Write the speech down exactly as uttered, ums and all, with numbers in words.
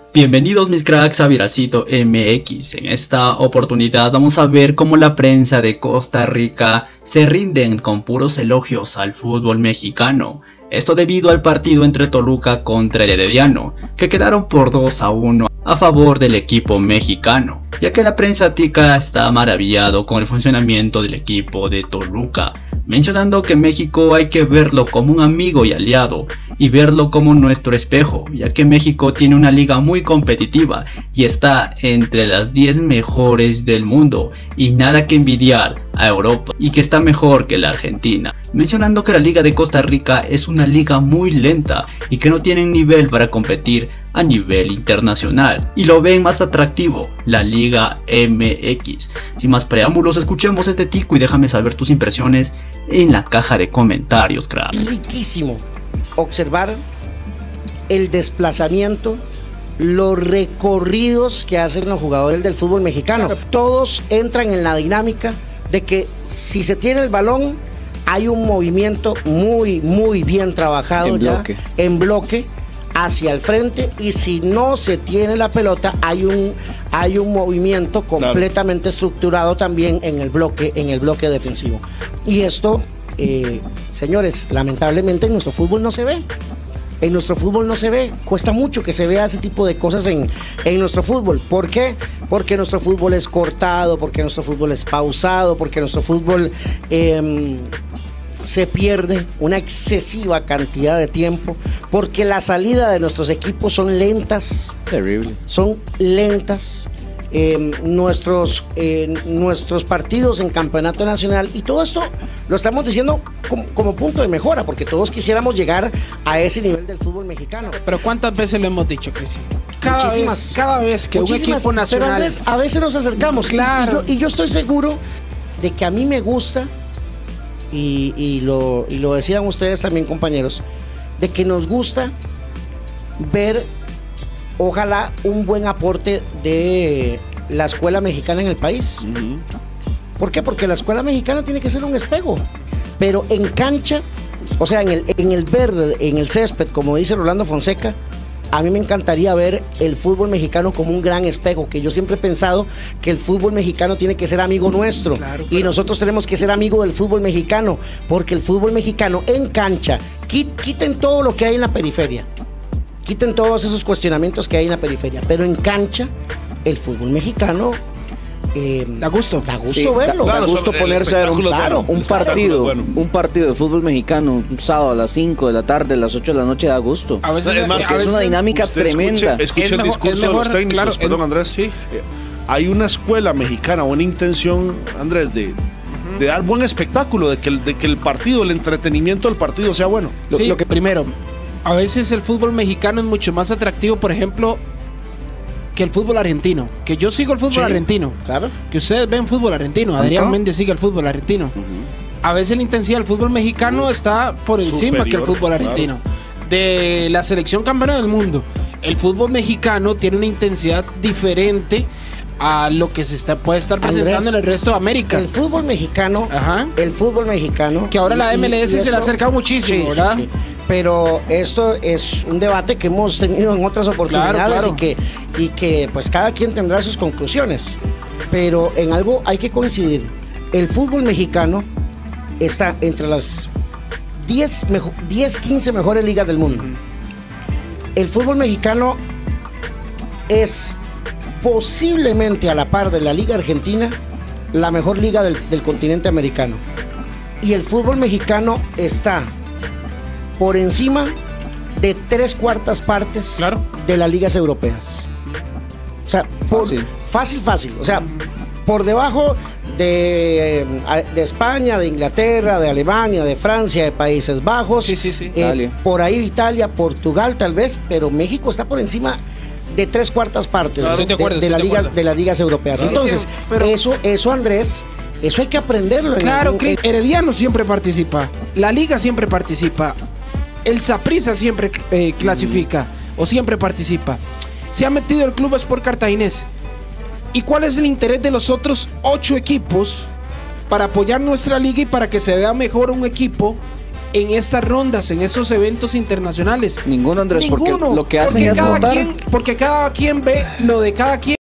Bienvenidos mis cracks a Viralcito M X. En esta oportunidad vamos a ver cómo la prensa de Costa Rica se rinden con puros elogios al fútbol mexicano. Esto debido al partido entre Toluca contra el Herediano, que quedaron por dos a uno a favor del equipo mexicano, ya que la prensa tica está maravillado con el funcionamiento del equipo de Toluca, mencionando que México hay que verlo como un amigo y aliado, y verlo como nuestro espejo, ya que México tiene una liga muy competitiva y está entre las diez mejores del mundo, y nada que envidiar a Europa, y que está mejor que la Argentina, mencionando que la liga de Costa Rica es una liga muy lenta y que no tienen nivel para competir a nivel internacional, y lo ven más atractivo la Liga M X. Sin más preámbulos, escuchemos este tico y déjame saber tus impresiones en la caja de comentarios, crack. Riquísimo observar el desplazamiento, los recorridos que hacen los jugadores del fútbol mexicano. Todos entran en la dinámica de que si se tiene el balón hay un movimiento muy muy bien trabajado en ya bloque. en bloque hacia el frente, y si no se tiene la pelota hay un hay un movimiento completamente claro. estructurado también en el bloque en el bloque defensivo. Y esto eh, señores, lamentablemente en nuestro fútbol no se ve. En nuestro fútbol no se ve, cuesta mucho que se vea ese tipo de cosas en, en nuestro fútbol. ¿Por qué? Porque nuestro fútbol es cortado, porque nuestro fútbol es pausado, porque nuestro fútbol eh, se pierde una excesiva cantidad de tiempo, porque la salida de nuestros equipos son lentas. Terrible. Son lentas. Eh, nuestros, eh, nuestros partidos en campeonato nacional, y todo esto lo estamos diciendo como, como punto de mejora, porque todos quisiéramos llegar a ese nivel del fútbol mexicano. Pero ¿cuántas veces lo hemos dicho, Cristian? Cada Muchísimas, vez, cada vez que un equipo nacional. Pero Andrés, a veces nos acercamos, claro. y, yo, y yo estoy seguro de que a mí me gusta, y, y, lo, y lo decían ustedes también, compañeros, de que nos gusta ver, ojalá, un buen aporte de la escuela mexicana en el país. Uh-huh. ¿Por qué? Porque la escuela mexicana tiene que ser un espejo, pero en cancha, o sea, en el, en el verde, en el césped, como dice Rolando Fonseca, a mí me encantaría ver el fútbol mexicano como un gran espejo, que yo siempre he pensado que el fútbol mexicano tiene que ser amigo nuestro, claro, y nosotros tenemos que ser amigos del fútbol mexicano, porque el fútbol mexicano en cancha, quiten todo lo que hay en la periferia, quiten todos esos cuestionamientos que hay en la periferia, pero en cancha el fútbol mexicano eh, da gusto, da gusto sí, verlo, da, da gusto ponerse a ver un, claro, un partido, bueno. un partido de fútbol mexicano un sábado a las cinco de la tarde, a las ocho de la noche, da gusto. A veces, es, más, a veces es una dinámica tremenda. Escuche, escuche el mejor, discurso mejor, de los técnicos, claro, perdón, Andrés. Sí. Eh, hay una escuela mexicana, una intención, Andrés, de de dar buen espectáculo, de que, el, de que el partido, el entretenimiento del partido sea bueno. Sí, lo, lo que primero, a veces el fútbol mexicano es mucho más atractivo, por ejemplo, que el fútbol argentino. Que yo sigo el fútbol sí, argentino. Claro. Que ustedes ven fútbol argentino. Adrián ¿Anto? Méndez sigue el fútbol argentino. Uh-huh. A veces la intensidad del fútbol mexicano uh, está por encima superior, que el fútbol argentino. Claro. De la selección campeona del mundo, el fútbol mexicano tiene una intensidad diferente a lo que se está, puede estar presentando Andrés, en el resto de América. El fútbol mexicano, Ajá. el fútbol mexicano, que ahora la M L S y, y se le ha acercado muchísimo, sí, ¿verdad? Sí, sí. Pero esto es un debate que hemos tenido en otras oportunidades, claro, claro. y que y que pues cada quien tendrá sus conclusiones. Pero en algo hay que coincidir. El fútbol mexicano está entre las diez, quince mejores ligas del mundo. Uh-huh. El fútbol mexicano es posiblemente, a la par de la Liga Argentina, la mejor liga del, del continente americano. Y el fútbol mexicano está por encima de tres cuartas partes claro. de las ligas europeas. O sea, por, fácil. fácil, fácil. O sea, por debajo de, de España, de Inglaterra, de Alemania, de Francia, de Países Bajos. Sí, sí, sí. Eh, Italia. Por ahí Italia, Portugal tal vez, pero México está por encima de tres cuartas partes claro, de, de, acuerdo, de, la liga, de las ligas europeas. Claro, Entonces, pero, eso, eso, Andrés, eso hay que aprenderlo. Claro, en, Chris, Herediano siempre participa, la liga siempre participa, el Saprissa siempre eh, clasifica mm. o siempre participa. Se ha metido el Club Sport Cartaginés. ¿Y cuál es el interés de los otros ocho equipos para apoyar nuestra liga y para que se vea mejor un equipo en estas rondas, en estos eventos internacionales? Ninguno, Andrés, Ninguno, porque lo que hacen porque es cada votar. quien, porque cada quien ve lo de cada quien.